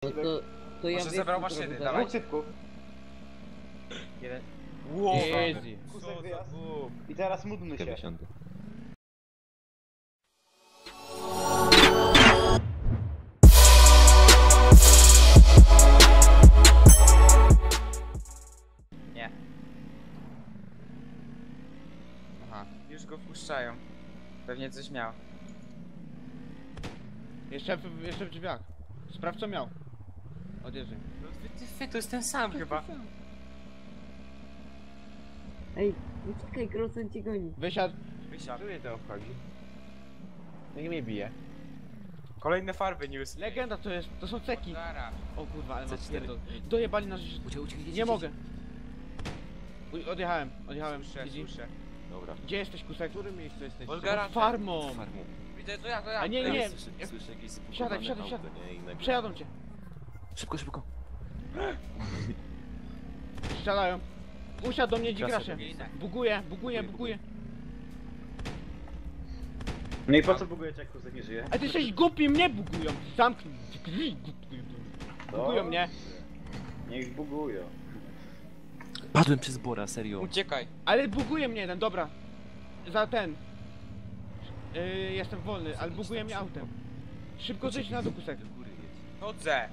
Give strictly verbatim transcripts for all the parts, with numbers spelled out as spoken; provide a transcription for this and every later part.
No to, to ja Może wiem, zabrał co maszyny, zrobię dawaj. zaraz. Dwóch typków. Jeden. Wow, Easy. Kusek wyjazd. I teraz módlmy się. pięćdziesiąt. Nie. Aha. Już go wpuszczają. Pewnie coś miał. Jeszcze w, jeszcze w drzwiach. Sprawdź co miał. Odjeżdżaj. No ty, ty, to jest ten sam chyba. Ej, uciekaj, Krocen cię goni. Wysiadł. Wysiadł. mnie to obchodzi? Niech mnie bije. Kolejne farby news. Legenda to jest, to są ceki. Zara. O kurwa, ale C nas cztery. pierdol. Dojebali nas. Uciekaj, uciekaj, Nie mogę. Uj, odjechałem, odjechałem. Słyszę, Easy. słyszę. Dobra. Gdzie jesteś, Kusek? W którym miejscu jesteś? Pod Pod garażem. farmą. Farmu. Widzę, to ja, to ja. A nie, to ja. nie. Słyszę, jak- słyszę jakieś Wsiadaj, zbugowane wsiadaj, auto, wsiadaj. nie? I nagle- Przejadą cię. Szybko, szybko. Strzelają. Usiadł do mnie Krasę dzigrasze. robi. Buguje, buguje, buguje. No i po co bugujecie, jak Kusek nie żyje? A ty jesteś głupi, mnie bugują. Zamknij. Bugują mnie. Niech bugują. Padłem przez Bora, serio. Uciekaj. Ale buguje mnie jeden, dobra. Za ten. Yy, jestem wolny, ale buguje mnie autem. Szybko zejdź na dół, Kusek. Do góry jedź. Chodzę.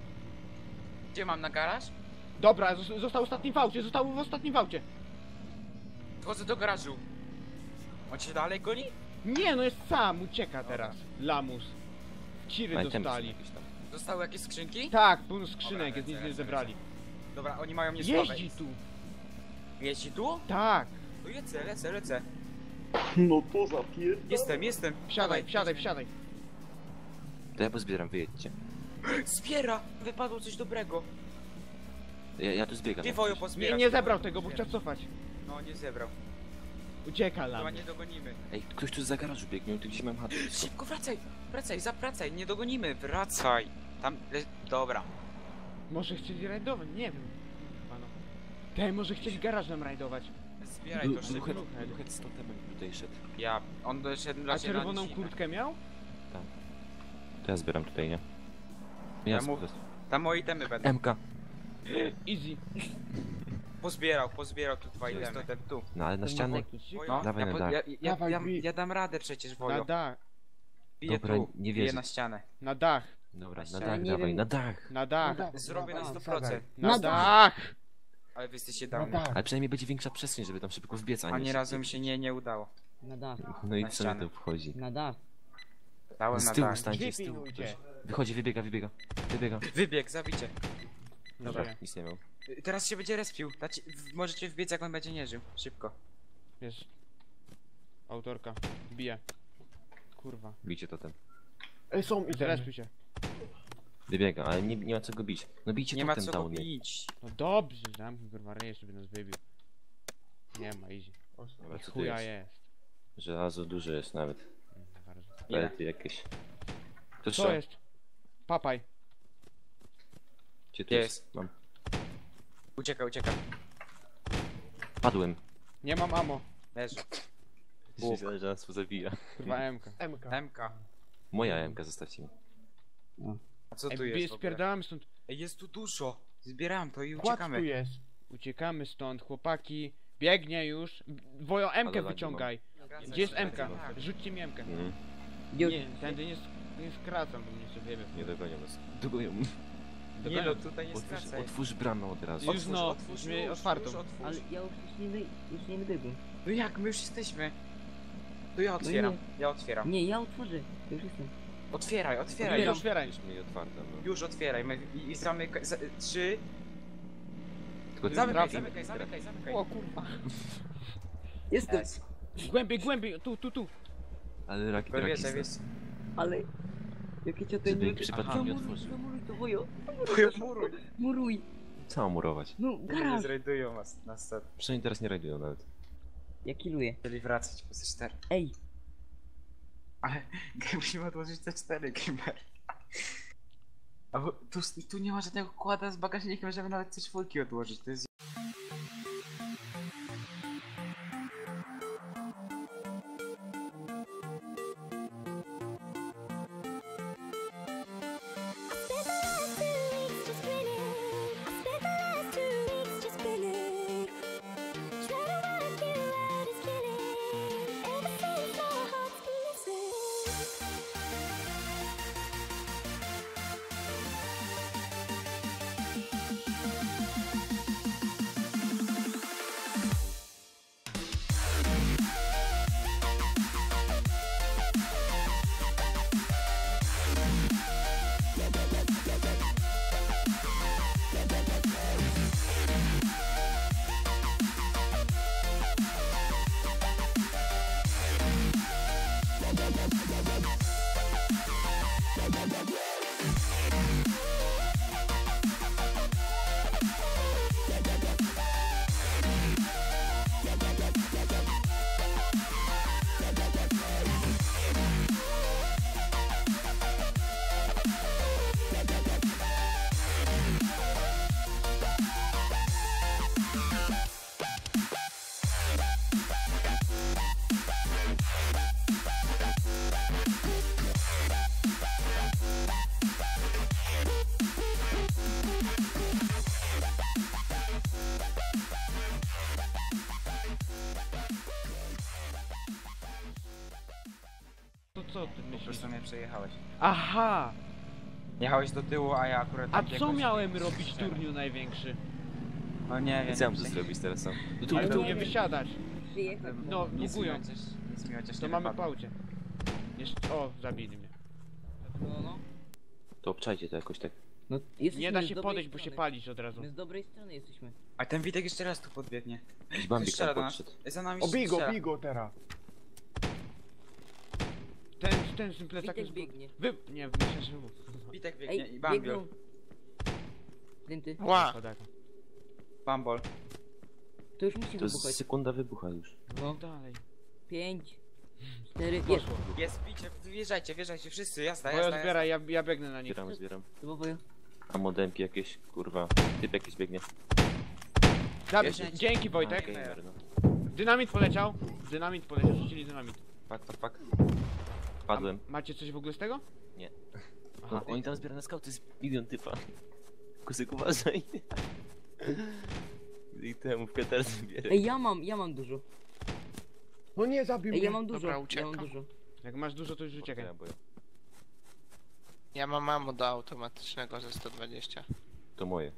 Gdzie mam na garaż? Dobra, zos- został ostatni w aucie, został w ostatnim w aucie. Chodzę do garażu. On cię dalej goni? Nie, no jest sam, ucieka teraz. Lamus. Ciry Ale tem są dostali. jakieś tam. Zostały jakieś skrzynki? Tak, pełno skrzynek, Dobra, jest nic lecę, nie lecę, zebrali. Dobra, oni mają mnie słabe. Jeździ tu. Jeździ tu? Tak. No lecę, lecę, lecę. No to zapier... Jestem, jestem. Wsiadaj, Dawaj, wsiadaj, jedźmy. wsiadaj. To ja pozbieram, wyjedźcie. Zbiera! Wypadło coś dobrego. Ja, ja tu zbiegam. Ty wojo Nie, pozbierać. nie zebrał tego, bo chciał cofać. No, nie zebrał. Ucieka Chyba Lamus. nie dogonimy. Ej, ktoś tu za garażu biegnie, tu gdzie mam chatę. Szybko wracaj! Wracaj, zapracaj, nie dogonimy, wracaj! Tam, le... dobra. Może chcieli rajdować, nie wiem. Kurwa, no. Tej, może chcieli garażem rajdować. Zbieraj to szybko. Luchet, Luchet z totemem tutaj szedł. Ja, on doszedł A raczej na czerwoną nizinę. kurtkę miał? To ja zbieram tutaj, nie? Ja Ja mu- spoko. Tam moje itemy będą. M K. Easy. Pozbierał, pozbierał tu dwa itemy. Ten tu. No ale na ścianę. No, Dawaj ja, na po, dach. ja, ja, Dawaj, ja, bij. ja dam radę przecież, Na Wojo. dach, Biję Dobra, tu, nie biję wierzę. na ścianę. na dach, Dobra, na ścianę. dach Nie dawaj, wiem. na dach. na dach, Zrobię na sto procent. na Na dach. Ale wy jesteście dawni. Ale przynajmniej będzie większa przestrzeń, żeby tam szybko wbiec, a nie Ani się- razu mi się nie, nie udało. Na dach, No i na co mi ścianę. to wchodzi? na dach. Dałem Z na tyłu dach. stańcie, z Drzwi tyłu ktoś. pilnujcie. Wychodzi, wybiega, wybiega. Wybiega. Wybieg, zabicie. Dobra, Żyje. nic nie miał. Y, Teraz się będzie respił. Dacie, w- możecie wbiec jak on będzie nie żył. Szybko. Wiesz. Autorka. Bije. Kurwa. Bijcie to ten. Ej, są i teraz się. Wybiega, ale nie, nie ma co go bić. No bijcie Nie ma totem co go downy. bić. No dobrze, zamknij kurwa ryj, żeby nas wybił. Nie ma, easy. Dobra, co tu Chuja jest? jest. Żelazo duże jest nawet. Mm, bardzo. Ile? Pelety jakieś. To Co co? jest? Papaj. Gdzie tu Jest. jest? Mam. Ucieka, ucieka. Padłem. Nie mam ammo. Leży. Jeśli zależy, nas zabija. Kurwa emka. M K. Moja M K zostawcie mi. A co Ej, tu bie- jest w ogóle? spierdalamy stąd. Ej, jest tu dużo. Zbierałem to i Kład tu uciekamy. jest. Uciekamy stąd, chłopaki. Biegnie już. Wojo emkę Ale lagi wyciągaj. Gdzie jest emka? Rzućcie mi emkę. Mhm. Nie, tędy nie, sk- nie skracam, bo mnie sobie wiemy. Nie dogonią nas. Dogonią. Nie no, tutaj nie Otwórz, skracaj. otwórz bramę od razu. Już Otwórz, no, otwórz, już mieli już, otwartą. już otwórz. Ale ja już nie, wy- już nie wybiegłem. No jak, my już jesteśmy. To ja otwieram, ja otwieram. Nie, ja otworzę. Już jestem. Otwieraj, otwieraj. Otwieram. Już, Otwieraj. Już mieli otwarte, no. już otwieraj. My, I, i zamykaj. Za, trzy. Tylko ty Zamykaj, zamykaj. zamykaj, zamykaj, zamykaj. O kurwa. Jestem. S. Głębiej, głębiej, tu, tu, tu. Ale raki, raki Wiesz, wiesz. Ale... Jakie cię Żeby ten... przypadkiem nie Zamuruj, otworzył. zamuruj to, wojo. Muruj. Muruj. Co mam murować? No, Nie garaż. zrajdują nas na start. Przynajmniej teraz nie rajdują nawet. Ja killuję. Chcieli wracać po C cztery. Ej, Ale musimy odłożyć C cztery, Gamer. A bo tu, tu nie ma żadnego kłada z bagażnikiem, żeby nawet C cztery odłożyć. To jest I prostu mnie przejechałeś. Aha! Jechałeś do tyłu, a ja akurat... A tak co jakoś- miałem robić w turniu największy? No nie wiem. Co mam tu zrobić teraz sam? No tu, Ale tu. tu nie wysiadać. Przyjechać. No, Nic mi bugują. chociaż, nic mi chociaż To nie mamy wypadło. paucie. Jeszcze... O, zabili mnie. No, no. To obczajcie to jakoś tak. No, jesteśmy Nie da z się dobrej podejść, bo się strony. palisz od razu. My z dobrej strony jesteśmy. A ten Witek jeszcze raz tu podbiegnie. Jakiś bambik Strzela tam do nas. podszedł. Za nami Obij go, strzela. obij go teraz. Ten, ten z tym plecakiem... Witek biegnie. Wy... Nie, myślę, że... Witek biegnie Ej, i Bambiol. biegną. Dynty. Ła! Bambol. To już musi To jest wybuchać. sekunda wybucha już. No, Dalej. pięć, cztery, jest. Poszło. Jest, bicie, wjeżdżajcie, wjeżdżajcie wszyscy, jazda, Bo ja jazda, zbieraj, ja, ja biegnę na nich. Zbieram, zbieram. To powoju. A modemki jakieś, kurwa. Typ jakiś biegnie. Zabi- Bierzecie. Dzięki A, Wojtek. gamer, no. Dynamit poleciał. Dynamit poleciał, rzucili dynamit. Pak, pak, pak. Padłem. Macie coś w ogóle z tego? Nie. Aha. No, oni tam zbierają na skauty, jest milion typa. Kusyk, uważaj. I temu w Katar zbierę. Ej, ja mam, ja mam dużo. No nie, zabił Ej, mnie. ja mam dużo. Dobra, Ja mam uciekam. dużo. Jak masz dużo, to już uciekaj. Ja boję. Ja mam mamo do automatycznego ze sto dwadzieścia. To moje.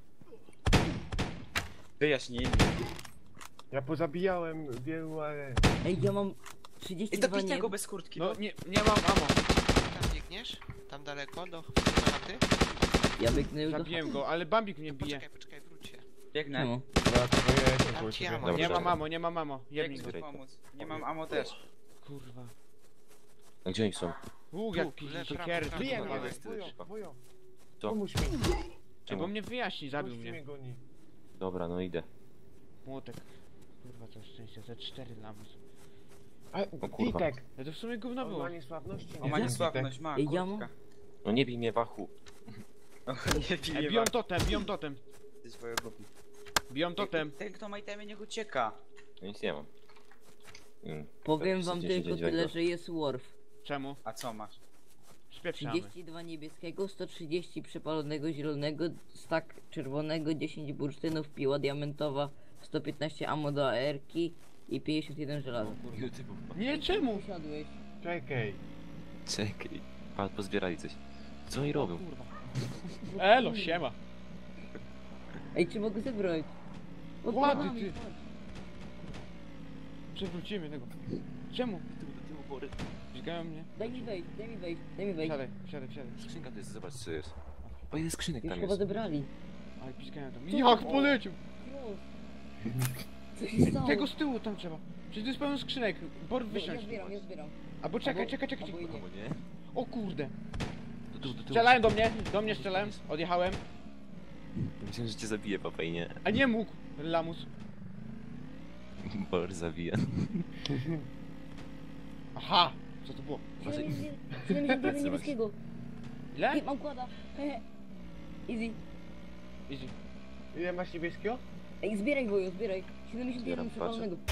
Wyjaśnij. Ja pozabijałem wielu, ale... Ej, ja mam trzydzieści I dwa to nie... tego bez kurtki, No no. nie, nie mam ammo. Tam biegniesz? Tam daleko do do chaty? Ja biegnę już do Zabiłem go, ale Bambik mnie To bije. poczekaj, poczekaj, wróćcie. Biegnę. Czemu? Dobra, to ja jestem Dam koło ci ciebie. ammo. Dobra. Nie mam ammo, nie mam ammo. Jebnij Biegnę go. ci pomóc. Nie mam ammo też. Kurwa. A gdzie oni są? Łuk Tu, jak lew, piździcie prawo, kiery. prawo. Bije Dobra, mnie, jest wujo, szybko. wujo. Co? Pomóż mi. Ej, bo mnie wyjaśni, zabił Gościu mnie. mnie goni. Dobra, no idę. Młotek. Kurwa, to szczęście, ze cztery dla mnie. A, O kurwa. Witek. No to w sumie gówno On było. ma niesławności. O, ma nie? niesławność, ma Ej, ja kurtka. No nie bij mnie, wachu. O, nie bije Ej, biją totem, biją totem. Ty swoje głupi. Biją totem. Ten, kto ma itemy, niech ucieka. No nic nie mam. Mm. Powiem wam Faktycznie tylko się dzieje tyle, złego. że jest Worf. Czemu? A co masz? Spieprzamy. trzydzieści dwa niebieskiego, sto trzydzieści przepalonego zielonego, stak czerwonego, dziesięć bursztynów, piła diamentowa, sto piętnaście ammo do A R ki i pięćdziesiąt jeden żelaza. Ilu typów ma? Nie, czemu? Usiadłeś. Czekaj. Czekaj. Pa, pozbierali coś. Co oni robią? Kurwa. Elo, siema. Ej, czy mogę zebrać? Pod Ładny nogami, ty. chodź. Przewrócimy tego. Czemu? Dźgają mnie. Daj mi wejść, daj mi wejść, daj mi wejść. Siadaj, siadaj, siadaj. Skrzynka to jest, zobacz co jest. O, ile skrzynek Już tam chyba jest. zebrali. Ale pizgają tam. Co? Jak polecił! Cross. Co się stało? Tego z tyłu tam trzeba. Przecież to jest pełno skrzynek. Bor Ja wysiąść. zbieram, ja zbieram. Albo czekaj, Albo- czekaj, czekaj. albo czekaj. i nie. Albo nie? O kurde. Do tyłu, do tyłu. Strzelają do mnie, do mnie strzelałem. Odjechałem. Myślałem, że cię zabije, papa, i nie. A nie mógł. Lamus. Bor zabija. Aha. Co to było? siedemdziesiąt jeden niebieskiego. Ile? Ej, mam kłada. Hehe. Easy. Easy. Ile masz niebieskiego? Ej, zbieraj wojo, zbieraj. siedemdziesiąt jeden Zbieram, patrzę. przepalonego.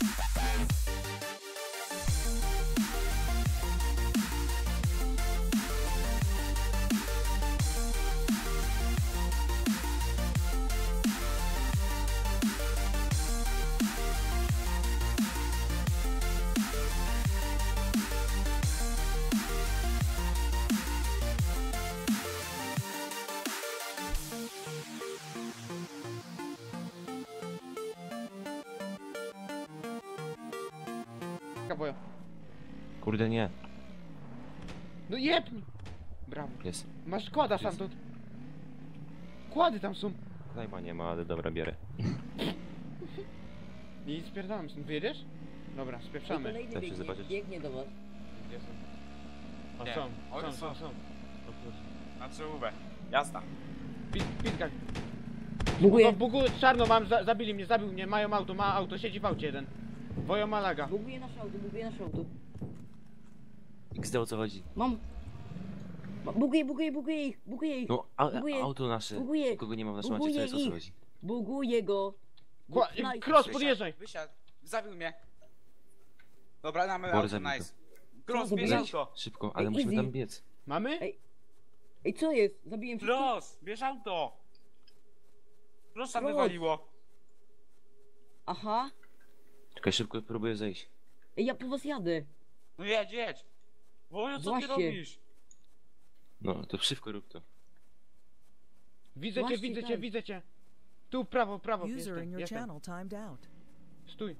Kabojo. Kurde, nie. No jebnij. Brawo. Jest. Masz kłada Jest. stamtąd. Kłady tam są. Zajma nie ma, ale dobra, bierę. I spierdalam stąd. Wyjedziesz? Dobra, Ej, spieprzamy. kolejny Chcesz się biegnie, zobaczyć? biegnie do was. Gdzie są? A Nie. są, Oj, są, są. są, są. O kurde. Na czołówę. Jazda. Pit, pitkak. Buguję. No, bugu, czarno mam, za, zabili mnie, zabił mnie, mają auto, ma auto, siedzi w aucie jeden. Wojo Malaga. Buguję nasze auto, buguję nasze auto. X D o co chodzi? Mam. Ma- Buguję, buguję, buguję ich, buguję ich. No, a, Buguję. auto nasze. Buguję. Kogo nie ma w naszym Buguję aucie, co jest o co ich. chodzi? Buguję go. Kła, Nice. cross, Wysiadł, podjeżdżaj. Wysiadł. Zabił mnie. Dobra, mamy Bor auto, zabił nice. Cross, Co bierz zabiłeś? auto. Szybko, ale Ej, musimy easy. tam biec. Mamy? Ej. Ej, co jest? Zabiłem wszystkich? Cross, bierz auto. Crossa Cross. wywaliło. Aha. Czekaj, szybko próbuję zejść. Ej, ja po was jadę. No jedź, jedź. Wojo, co ty Właśnie. robisz? No, to szybko rób to. Widzę cię, Właśnie widzę cię, tak. widzę cię. Tu, prawo, prawo, User jestem, in your jestem. channel timed out. Stój.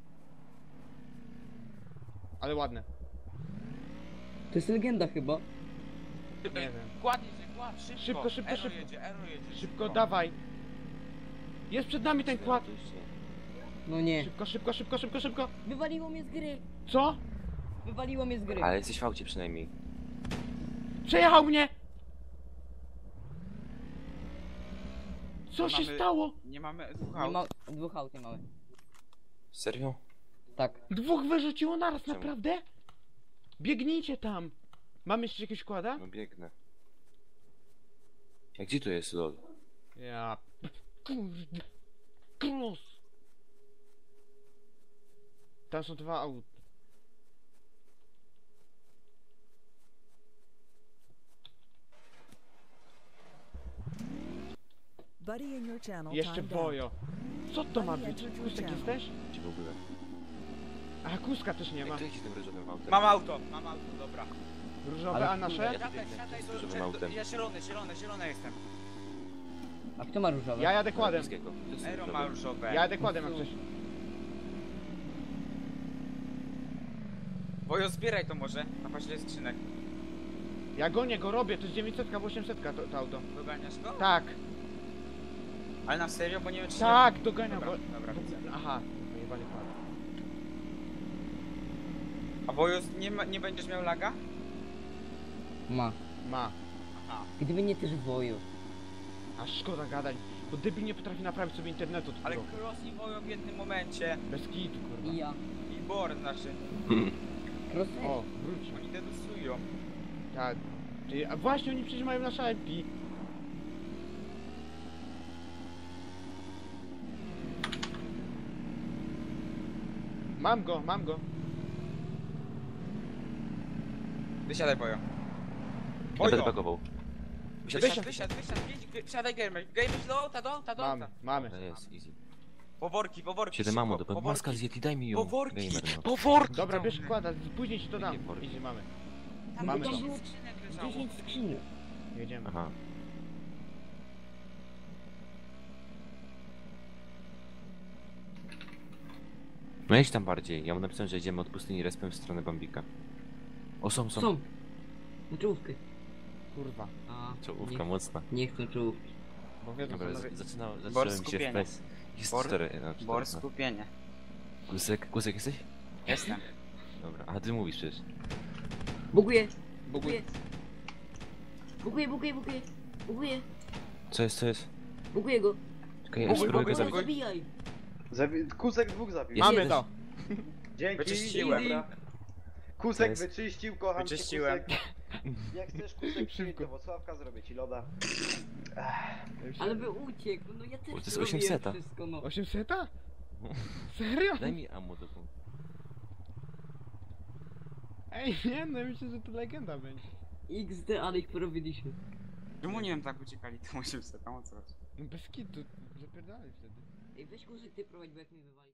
Ale ładne. To jest legenda chyba. Nie wiem. Kładnij się, kładź, szybko. Szybko, szybko, Ero szybko. jedzie, Ero jedzie. Szybko, dawaj. Jest przed nami ten kład. No nie. Szybko, szybko, szybko, szybko, szybko. Wywaliło mnie z gry. Co? Wywaliło mnie z gry. Ale jesteś w aucie przynajmniej. Przejechał mnie! Co Nie się mamy- stało? Nie mamy dwóch Nie aut. ma... Dwóch aut nie mamy. Serio? Tak. Dwóch wyrzuciło naraz, Czemu? naprawdę? Biegnijcie tam. Mam jeszcze jakiegoś kłada? No biegnę. A gdzie to jest lol? Ja... Kurde... Kros! Tam są dwa auta. Buddy in your channel Jeszcze timed out. Wojo. Co to ma być? Kusek jesteś? Gdzie w ogóle? A Kuska też nie ma. Jak to jeździ tym różowym autem? Mam auto, mam auto, dobra. Różowe, Ale a nasze? kurde, Siadaj, siadaj, z dużym do, autem. do, ja zielony, zielony, zielony jestem. A kto ma różowe? Ja jadę kładem. Niebieskiego. To jest Ero różowy. ma różowe. Ja jadę kładem jak coś. Wojo, zbieraj to może, na paździe skrzynek. Ja gonię go, robię, to jest dziewięćset, osiemset to, to auto. Doganiasz go? Tak, Ale na serio, bo nie wiem czy... tak, doganiam Dobra, go. dobra, widzę. Aha, pojebany kład. A Wojo, nie, ma, nie będziesz miał laga? Ma. Ma. Aha. Gdyby nie też woju. A szkoda gadać, bo debil nie potrafi naprawić sobie internetu. Ale Ale... Cross i Wojo w jednym momencie. Bez kitu, kurwa. I ja. I Bor, znaczy. Krosy. O, wróć. Oni dedusują. Tak. Ty, a właśnie oni przecież mają nasze I P. Mam go, mam go. Wysiadaj, Wojo. Ja będę Wojo! pakował. Wysiadł, wysiadł, wysiadł, wysiadł, wysiadł, wysiadaj gamer. Gamer do auta, do auta, do Mamy, auta. mamy. To jest, easy. Poworki, poworki, siedem szybko, mamo, do poworki. maska zjedli, daj mi ją. Poworki, Gamer, no. poworki! Dobra, to- bierz kłada, później ci to dam. Jakie worki? Idzie, mamy. Tam mamy dziesięć to. skrzynek leżało. dziesięć skrzynek. Jedziemy. Aha. No jedź tam bardziej. Ja mu napisałem, że jedziemy od pustyni respem w stronę Bambika. O, są, są. Są. Na czołówkę. Kurwa. A, Czołówka nie, mocna. nie chcę czołówki. Bo wiedzą, Dobra, panowie- z- zaczyna, Bor zacząłem się skupienia. w pres. Jest Bor- cztery, no, cztery, Bor, no. skupienie. Kusek, kusek jesteś? Jestem. Dobra, a ty mówisz przecież. Buguję. Buguj. Buguję. Buguję, buguję, buguję. Buguję. Co jest, co jest? Buguję go. Czekaj, ja Buguj, spróbuję go buguj, zabić. buguj. Zabijaj. Zabi Kusek dwóch zabił. Jest Mamy jeden. to. Dzięki. Wyczyściłem. Dobra. Kusek jest? wyczyścił, kocham cię, Wyczyściłem. Kusek. Jak chcesz Kusek przyjdź do Włocławka, zrobię ci loda. Ale by uciekł. No ja też To jest zrobiłem osiemseta. wszystko, no. osiemseta? Serio? Daj mi ammo do punktu. Ej, nie, no myślę, że to legenda będzie. X D, ale ich porobiliśmy. Czemu nie wiem tak uciekali tam osiemset, tam o co chodzi? No bez kitu, zapierdalaj wtedy. Ej, weź kurzyk, ty prowadź, bo jak mnie wywali.